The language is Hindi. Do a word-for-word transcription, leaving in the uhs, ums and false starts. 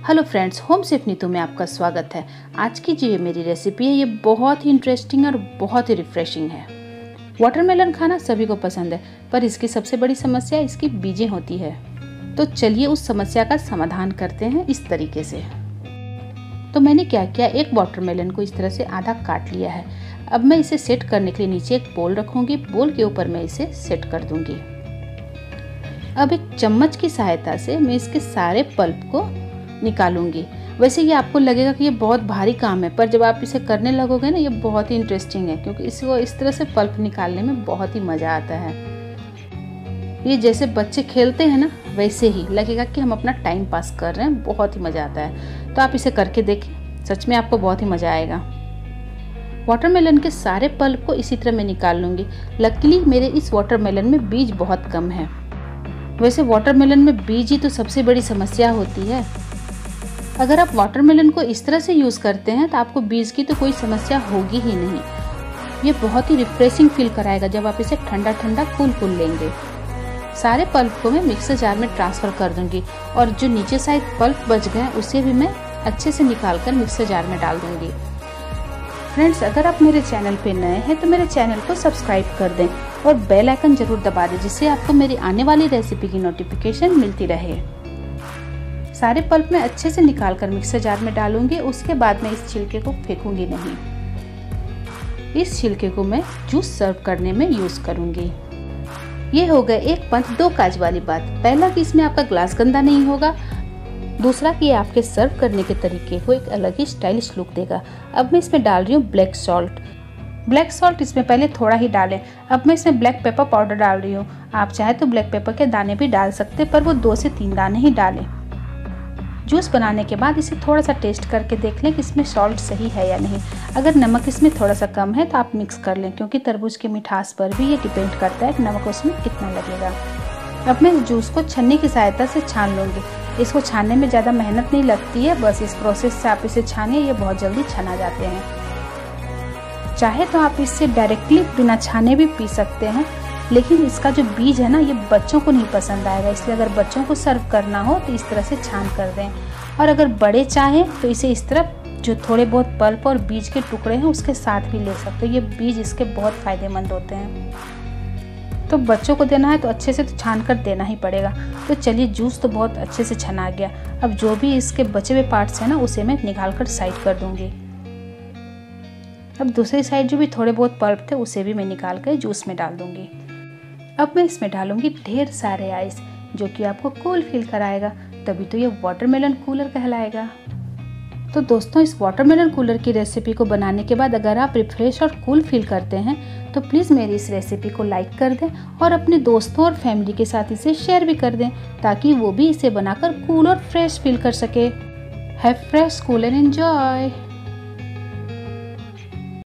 Hello friends, home chef Neetu में आपका स्वागत है। आज की जो ये मेरी रेसिपी है ये बहुत ही इंटरेस्टिंग और बहुत ही रिफ्रेशिंग है। वाटरमेलन खाना सभी को पसंद है, पर इसकी सबसे बड़ी समस्या इसकी बीजें होती है। तो चलिए उस समस्या का समाधान करते हैं इस तरीके से। तो मैंने क्या किया, एक वाटरमेलन को इस तरह से आधा काट लिया है। अब मैं इसे सेट करने के लिए नीचे एक बोल रखूँगी। बोल के ऊपर मैं इसे सेट कर दूँगी। अब एक चम्मच की सहायता से मैं इसके सारे पल्प को निकालूंगी। वैसे ये आपको लगेगा कि ये बहुत भारी काम है, पर जब आप इसे करने लगोगे ना ये बहुत ही इंटरेस्टिंग है, क्योंकि इसको इस तरह से पल्प निकालने में बहुत ही मज़ा आता है। ये जैसे बच्चे खेलते हैं ना, वैसे ही लगेगा कि हम अपना टाइम पास कर रहे हैं। बहुत ही मज़ा आता है। तो आप इसे करके देखें, सच में आपको बहुत ही मज़ा आएगा। वाटरमेलन के सारे पल्प को इसी तरह मैं निकाल लूँगी। लकीली मेरे इस वाटरमेलन में बीज बहुत कम है। वैसे वाटरमेलन में बीज ही तो सबसे बड़ी समस्या होती है। अगर आप वाटरमेलन को इस तरह से यूज़ करते हैं तो आपको बीज की तो कोई समस्या होगी ही नहीं। ये बहुत ही रिफ्रेशिंग फील कराएगा जब आप इसे ठंडा ठंडा कूल कूल लेंगे। सारे पल्प को मैं मिक्सर जार में ट्रांसफ़र कर दूंगी और जो नीचे साइड पल्प बच गए उसे भी मैं अच्छे से निकाल कर मिक्सर जार में डाल दूंगी। फ्रेंड्स, अगर आप मेरे चैनल पे नए हैं तो मेरे चैनल को सब्सक्राइब कर दें और बेल आइकन जरूर दबा दें, जिससे आपको मेरी आने वाली रेसिपी की नोटिफिकेशन मिलती रहे। सारे पल्प में अच्छे से निकाल कर मिक्सर जार में डालूंगी। उसके बाद मैं इस छिलके को फेंकूंगी नहीं। इस छिलके को मैं जूस सर्व करने में यूज़ करूंगी। ये हो गए एक पंथ दो काज वाली बात। पहला कि इसमें आपका ग्लास गंदा नहीं होगा, दूसरा कि आपके सर्व करने के तरीके को एक अलग ही स्टाइलिश लुक देगा। अब मैं इसमें डाल रही हूँ ब्लैक सॉल्ट। ब्लैक सॉल्ट इसमें पहले थोड़ा ही डालें। अब मैं इसमें ब्लैक पेपर पाउडर डाल रही हूँ। आप चाहे तो ब्लैक पेपर के दाने भी डाल सकते, पर वो दो से तीन दाने ही डालें। जूस बनाने के बाद इसे थोड़ा सा टेस्ट करके देख लें कि इसमें सॉल्ट सही है या नहीं। अगर नमक इसमें थोड़ा सा कम है तो आप मिक्स कर लें, क्योंकि तरबूज की मिठास पर भी ये डिपेंड करता है कि नमक उसमें कितना लगेगा। अब मैं इस जूस को छन्नी की सहायता से छान लूँगी। इसको छानने में ज़्यादा मेहनत नहीं लगती है, बस इस प्रोसेस से आप इसे छानिए, ये बहुत जल्दी छना जाते हैं। चाहे तो आप इससे डायरेक्टली बिना छाने भी पी सकते हैं, लेकिन इसका जो बीज है ना ये बच्चों को नहीं पसंद आएगा, इसलिए अगर बच्चों को सर्व करना हो तो इस तरह से छान कर दें। और अगर बड़े चाहें तो इसे इस तरह जो थोड़े बहुत पल्प और बीज के टुकड़े हैं उसके साथ भी ले सकते हो। ये बीज इसके बहुत फ़ायदेमंद होते हैं। तो बच्चों को देना है तो अच्छे से तो छान कर देना ही पड़ेगा। तो चलिए, जूस तो बहुत अच्छे से छना गया। अब जो भी इसके बचे हुए पार्ट्स हैं ना उसे मैं निकाल कर साइड कर दूँगी। अब दूसरी साइड जो भी थोड़े बहुत पल्प थे उसे भी मैं निकाल कर जूस में डाल दूँगी। अब मैं इसमें डालूंगी ढेर सारे आइस, जो कि आपको कूल फील कराएगा, तभी तो ये वाटरमेलन कूलर कहलाएगा। तो दोस्तों, इस वाटरमेलन कूलर की रेसिपी को बनाने के बाद अगर आप रिफ्रेश और कूल फील करते हैं तो प्लीज़ मेरी इस रेसिपी को लाइक कर दें और अपने दोस्तों और फैमिली के साथ इसे शेयर भी कर दें, ताकि वो भी इसे बनाकर कूल और फ्रेश फील कर सके। Have fresh, cool and enjoy.